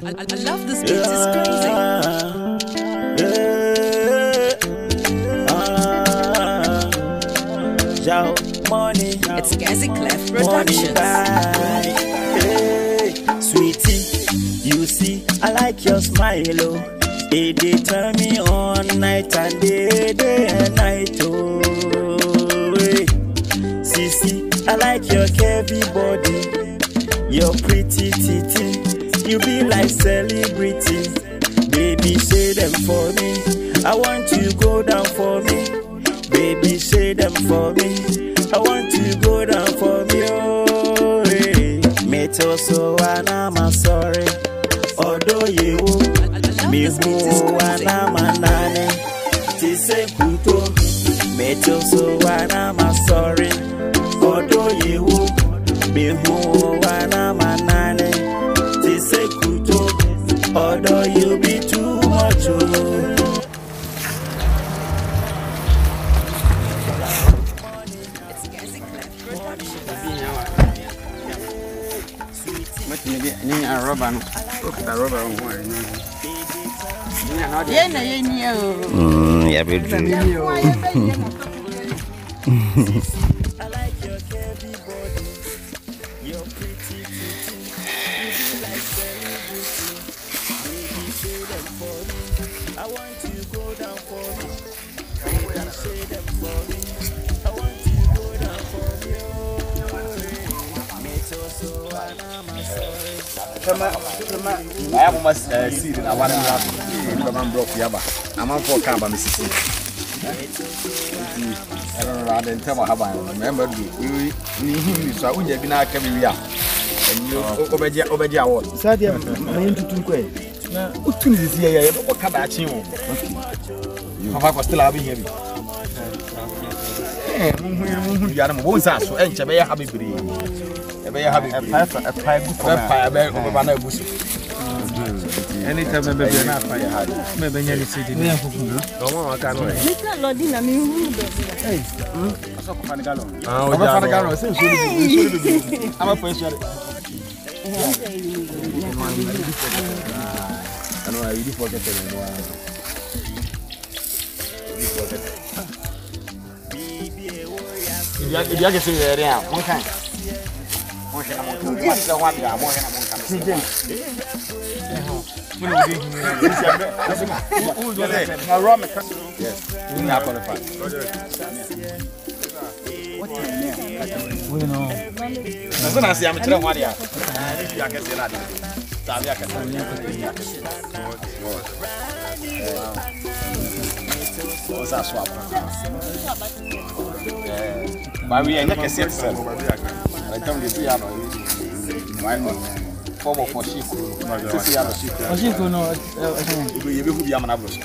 I love this beat, it's crazy. Money. It's Gazi Clef Productions. Hey, sweetie, you see, I like your smile, oh. They turn me on night and day and night, oh. Hey. Sissy, I like your curvy body, your pretty titty. You be like celebrity. Baby, say them for me. I want you to go down for me. Baby, say them for me. I want you to go down for me, oh, hey. Me too, so I'm sorry. Although you, me who I'm nane. Tise kuto. Me too, so I'm sorry. Although you, me who I'm nane. Tise kuto. Although you be too much, oh. Niya rubber no. The rubber on one. Yeah, be true. I like your curvy body, your pretty titty. You be like celebrity. Baby, say them for me. I want you to go down for me. Baby, say them for me. I want you to go down for me. Oh, me too, so I'm sorry. I almost see that I want to have broke Yaba. I'm on for Kaba, Mississippi. I don't know, I didn't tell my husband. Remember, we so I wouldn't have been out coming here. And you over your word. Sadia, my into two quay. Now, what is this here? What come at you? You have still having here. You are more than so, and Chabaya happy breed. A pipe anytime maybe not fire. Maybe any city. No one can wait. Lodina, me who hey, I'm a person. I know I really forget it. If you can see the area, one kind. Form of sheep. Sheep no. You be who be amana bros.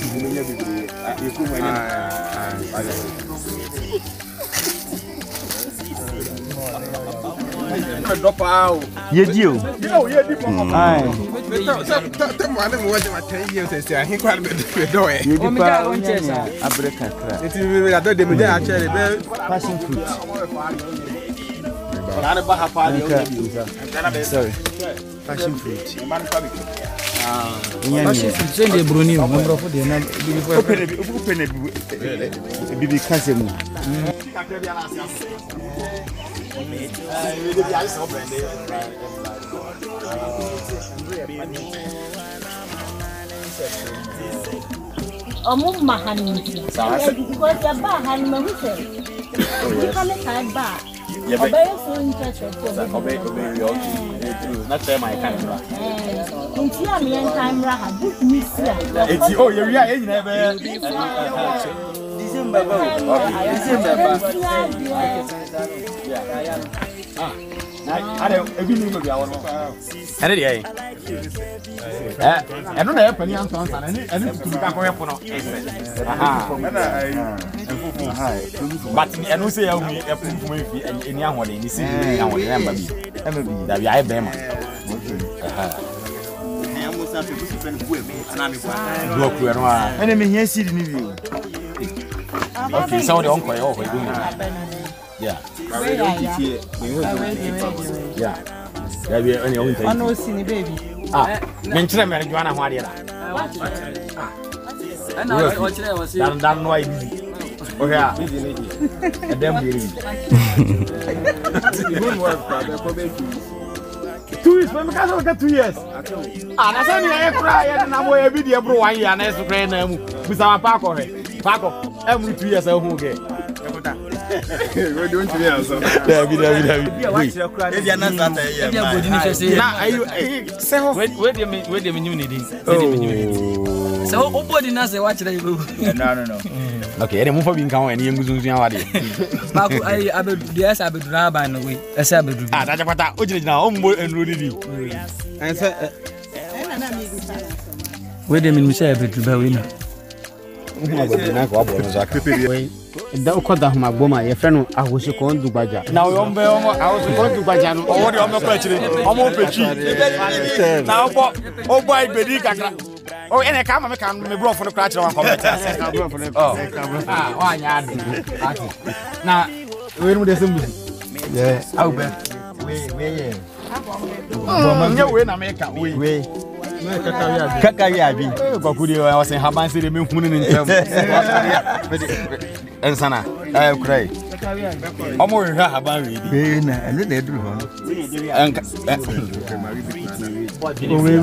Drop out. You do. Yeah, tell me what my 10 years and say I think quite a bit do it. You be Africa. It will the media actually passion fruit. Sorry. Passion fruit. Passion fruit. Send the brownie. Number for the open bibi kasemu. mahani. Because the bar had no say. You can't buy. Yeah, but so interested. Obey not say my camera. Camera had this miss. It's oh, you're never December. I don't every name of our and I don't have any answer and to back away for but I don't say I'll be a in young one in the city. I will remember me. That we are them. Enemy here, see the new. Okay, so the uncle over doing it. Yeah. Yeah. Yeah, we are only I know, see the baby. menkyerɛ me adwana ho adeɛ da ana o kyerɛ wo se dan no ai busy okay ah edem here Good work, brother. Go back to 2 years when me ka say 2 years na say me e kura ye na boy e bi de bro 1 year na so kra na mu bisa ma pa ko he pa ko every 2 years ahu ge we don't hear answer. David If you're not that, na ayu say ho we dey me nyum ne din so o body na say wa kyerɛ you no okay ene mu fa bi nka ho ene yengusunsun awade ba ko ai abedu yes abedu na ba no we esa abedu ah da japata o jina o mbo enro ni di answer we dey me say abedu ba we na na ko abo no zaka we da ko da ma gboma ye fe no ahosi ko ndugbaja na o mbe o ahosi ko ndugbaja no o de o me kwa chire o mo pechi na o boy bedi kakra o ene ka ma me kan me bro fo no kra chire wan comment ka bro fo no o anya ade ati na we mu de sembu ye au be we nya we na me ka we kaka ya bi ko kudi o se haban se de me hunu ni ntem ensana kurai omo we ha haban we di na ene na eduru ho enka o we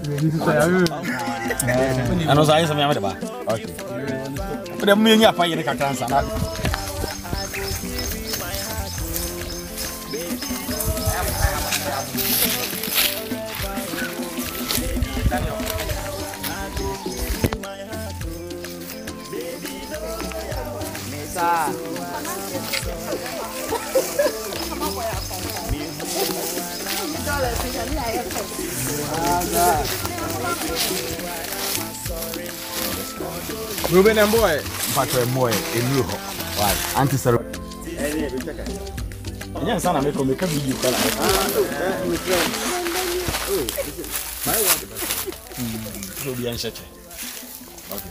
ano sa yesa me amade ba okay but dem me nya fa ye kakra ensana Ruben and boy. patro boy enu ho why anti sero enya sana me ko me ka video kala so bi an cheche okay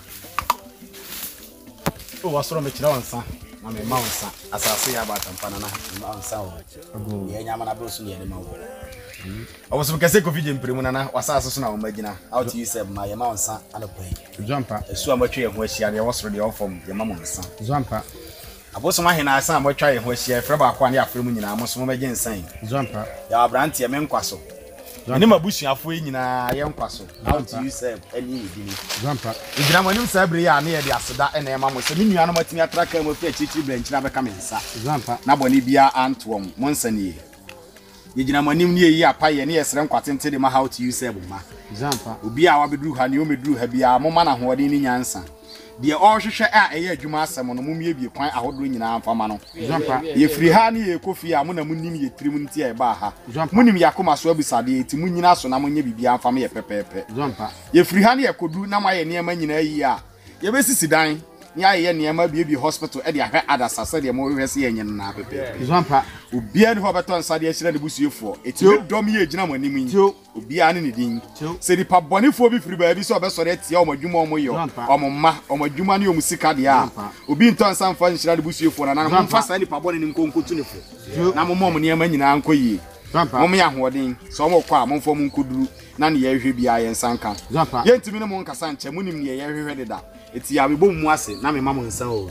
o wasoro me kira wansa na me mawansa asase ya ba tampana na mawansa o ye nyama na bro so ne ma wo I was because of video imprimuna was also now magina out you said my mawansa anapai jumper so amatwe ho ahia na was ready from your mamansa jumper aboso ma hena asa amatwa ye ho ahia fra ba kwa ne afre mu nyina amoso ma gye nsan jumper ya abrante ye menkwaso ni mabusuafo nyina ye nkwaso out you said any edini jumper igina manim sabre ya na ye de aseda na ye mamo se ni nuanu matimi atraka mu fi achichi branch na beka mensa jumper na boni bia antwom monsani yegina manim ne yi apaye ne yesere nkwatente de ma how to use ebuma jumper obi a wabeduru ha ne o meduru ha bia mo ma na hoode ni nyansa de o hwehwe a eye adwuma asem no mumie bie kwan ahodo nyina amfama no jumper ye free ha ne ye kofi a mo na munim ye tirim nti e ba ha munim yakoma so abisade ti munyina so na monye bibia amfama ye pepepe jumper ye free ha ne ye kodu na ma ye ne ma nyina yi a ye besisi dan ya ye ne ma bie hospital e de ahwe adasase de mo hwese ye nyen na pepepe jumper obia ne ho beton sade ahira de busuefo eti dom ye gina manim yi obia ne din se di pa bonefo bi firi ba bi so obesore atia omadwuma omoyo omomma omadwuma ne omusika de a obi nton sanfa nhira de busuefo na na mfa sa ni pa bone ni nkonkotu ne fo na momom ne ma nyina ankoyi mom ya hoden so mo kwa momfo mu nkoduru na ne ye hwe bia ye nsanka ye ntimi ne mo nkasa nche munim ne ye hwe de da eti ya bebo mu ase na me mamo nsan o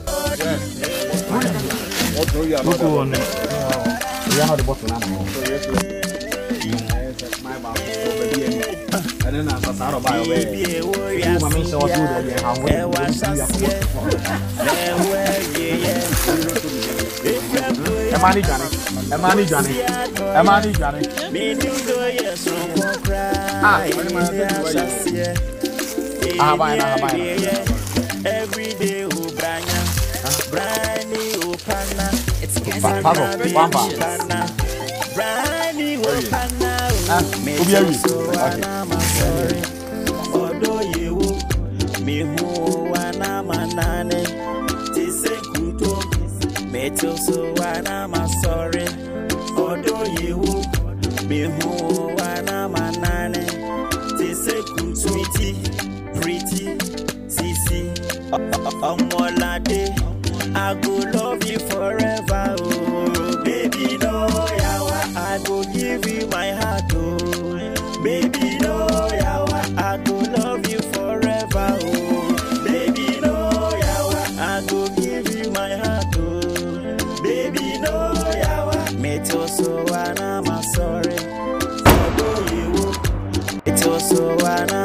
we are not the bottom now. My bad. And then I start to buy away. My main show was good. Every day, Briny Opana. It's Briny Opana. Odo you, me who wana manane. Tise kuto, meto so wana masore. Odo you, me who wana manane. Tise kuto, sweetie, pretty, sisi, omolade. I go love you forever, oh baby, no, I go give you my heart, oh baby, no. also when I'm sorry. It also when